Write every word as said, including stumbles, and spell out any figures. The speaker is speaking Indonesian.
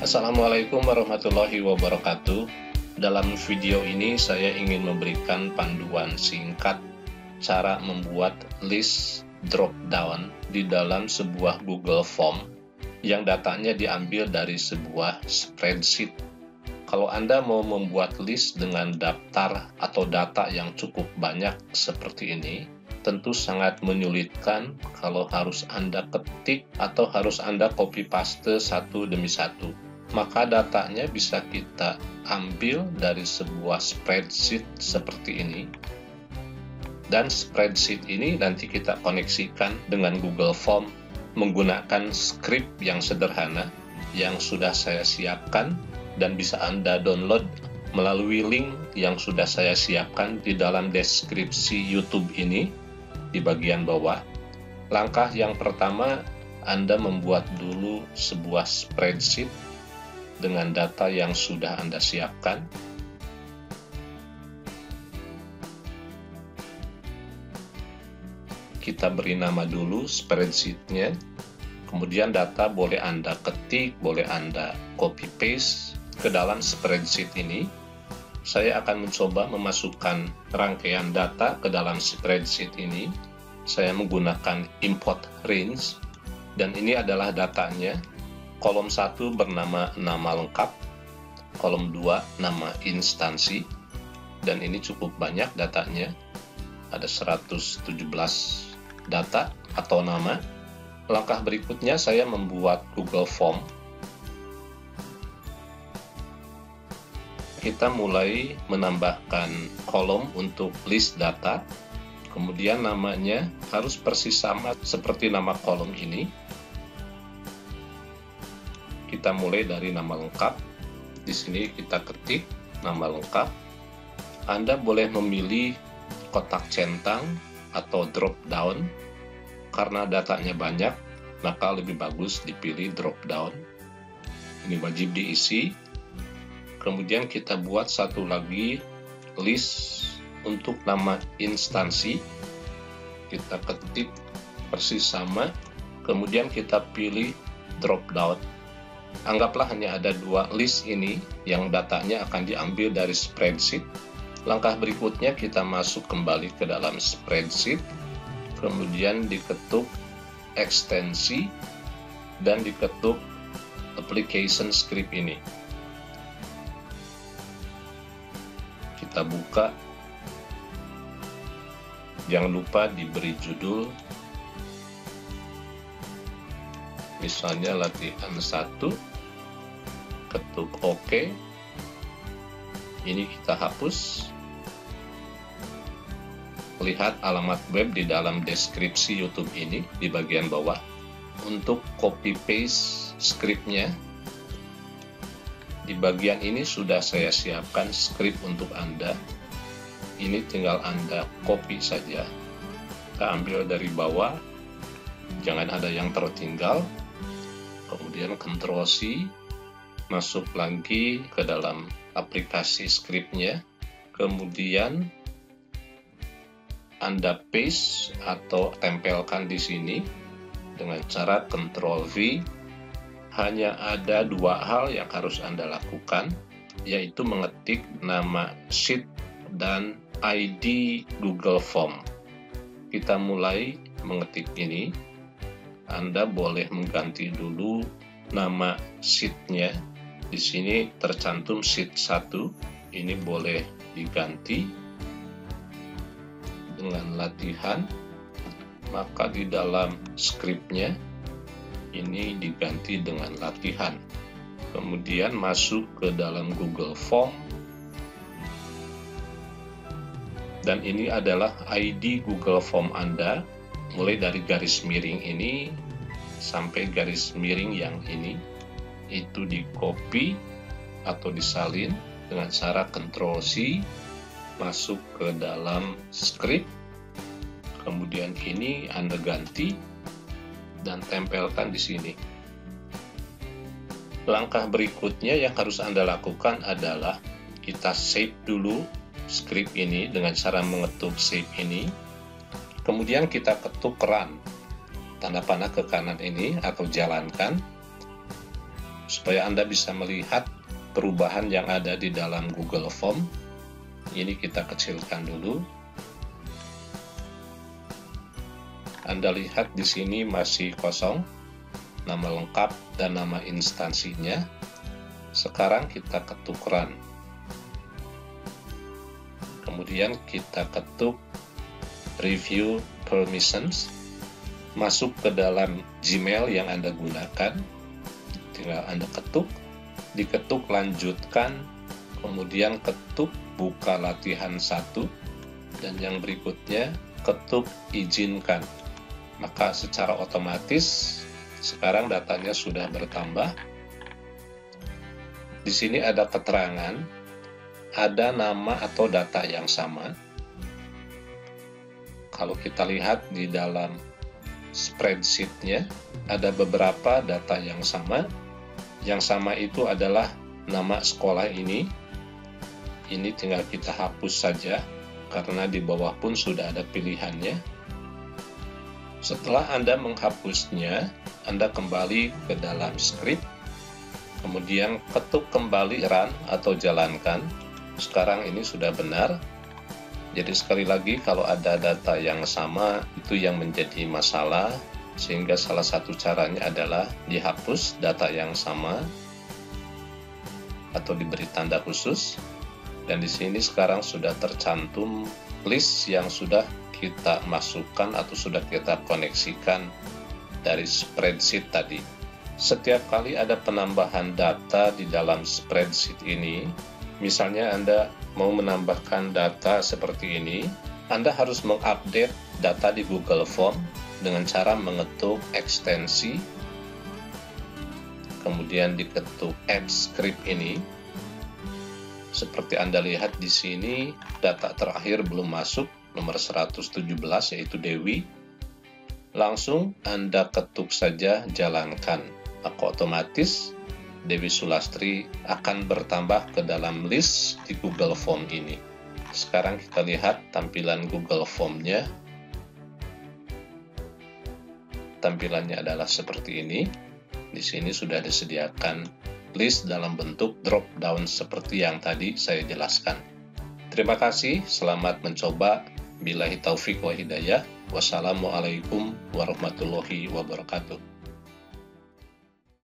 Assalamualaikum warahmatullahi wabarakatuh. Dalam video ini saya ingin memberikan panduan singkat cara membuat list drop down di dalam sebuah Google Form yang datanya diambil dari sebuah spreadsheet. Kalau Anda mau membuat list dengan daftar atau data yang cukup banyak seperti ini, tentu sangat menyulitkan kalau harus Anda ketik atau harus Anda copy paste satu demi satu. Maka datanya bisa kita ambil dari sebuah spreadsheet seperti ini. Dan spreadsheet ini nanti kita koneksikan dengan Google Form menggunakan script yang sederhana yang sudah saya siapkan dan bisa Anda download melalui link yang sudah saya siapkan di dalam deskripsi YouTube ini di bagian bawah. Langkah yang pertama, Anda membuat dulu sebuah spreadsheet dengan data yang sudah Anda siapkan. Kita beri nama dulu spreadsheet-nya. Kemudian data boleh Anda ketik, boleh Anda copy paste ke dalam spreadsheet ini. Saya akan mencoba memasukkan rangkaian data ke dalam spreadsheet ini. Saya menggunakan import range, dan ini adalah datanya. Kolom satu bernama nama lengkap, kolom dua nama instansi, dan ini cukup banyak datanya. Ada seratus tujuh belas data atau nama. Langkah berikutnya saya membuat Google Form. Kita mulai menambahkan kolom untuk list data, kemudian namanya harus persis sama seperti nama kolom ini. Kita mulai dari nama lengkap. Di sini kita ketik nama lengkap. Anda boleh memilih kotak centang atau drop down. Karena datanya banyak, maka lebih bagus dipilih drop down. Ini wajib diisi. Kemudian kita buat satu lagi list untuk nama instansi. Kita ketik persis sama. Kemudian kita pilih drop down. Anggaplah hanya ada dua list ini yang datanya akan diambil dari spreadsheet. Langkah berikutnya kita masuk kembali ke dalam spreadsheet, kemudian diketuk ekstensi dan diketuk application script ini. Kita buka. Jangan lupa diberi judul. Misalnya latihan satu, ketuk OK, ini kita hapus. Lihat alamat web di dalam deskripsi YouTube ini di bagian bawah. Untuk copy paste scriptnya, di bagian ini sudah saya siapkan script untuk Anda. Ini tinggal Anda copy saja. Kita ambil dari bawah, jangan ada yang tertinggal. Kemudian Ctrl C, masuk lagi ke dalam aplikasi scriptnya. Kemudian Anda paste atau tempelkan di sini dengan cara Ctrl V. Hanya ada dua hal yang harus Anda lakukan, yaitu mengetik nama sheet dan I D Google Form. Kita mulai mengetik ini. Anda boleh mengganti dulu nama sheet-nya. Di sini tercantum sheet satu. Ini boleh diganti dengan latihan. Maka di dalam script-nya ini diganti dengan latihan. Kemudian masuk ke dalam Google Form. Dan ini adalah I D Google Form Anda. Mulai dari garis miring ini sampai garis miring yang ini, itu di copy atau disalin dengan cara Ctrl C, masuk ke dalam script, kemudian ini Anda ganti dan tempelkan di sini. Langkah berikutnya yang harus Anda lakukan adalah kita save dulu script ini dengan cara mengetuk save ini. Kemudian kita ketuk run, tanda panah ke kanan ini atau jalankan. supaya Anda bisa melihat perubahan yang ada di dalam Google Form. Ini kita kecilkan dulu. Anda lihat di sini masih kosong, nama lengkap dan nama instansinya. Sekarang kita ketuk Run. Kemudian kita ketuk Review Permissions. Masuk ke dalam Gmail yang Anda gunakan, tinggal Anda ketuk, diketuk lanjutkan, kemudian ketuk buka latihan satu, dan yang berikutnya ketuk izinkan. Maka secara otomatis sekarang datanya sudah bertambah. Di sini ada keterangan, ada nama atau data yang sama. Kalau kita lihat di dalam spreadsheet-nya, ada beberapa data yang sama. Yang sama itu adalah nama sekolah ini. Ini tinggal kita hapus saja, karena di bawah pun sudah ada pilihannya. Setelah Anda menghapusnya, Anda kembali ke dalam script, kemudian ketuk kembali Run atau jalankan. Sekarang ini sudah benar. Jadi sekali lagi, kalau ada data yang sama, itu yang menjadi masalah, sehingga salah satu caranya adalah dihapus data yang sama atau diberi tanda khusus. Dan di sini sekarang sudah tercantum list yang sudah kita masukkan atau sudah kita koneksikan dari spreadsheet tadi. Setiap kali ada penambahan data di dalam spreadsheet ini, misalnya Anda mau menambahkan data seperti ini, Anda harus mengupdate data di Google Form dengan cara mengetuk ekstensi, kemudian diketuk Add Script ini. Seperti Anda lihat di sini, data terakhir belum masuk, nomor seratus tujuh belas yaitu Dewi. Langsung Anda ketuk saja jalankan, maka otomatis Dewi Sulastri akan bertambah ke dalam list di Google Form ini. Sekarang kita lihat tampilan Google Form-nya. Tampilannya adalah seperti ini. Di sini sudah disediakan list dalam bentuk drop down seperti yang tadi saya jelaskan. Terima kasih, selamat mencoba. Billahi taufiq wa hidayah. Wassalamualaikum warahmatullahi wabarakatuh.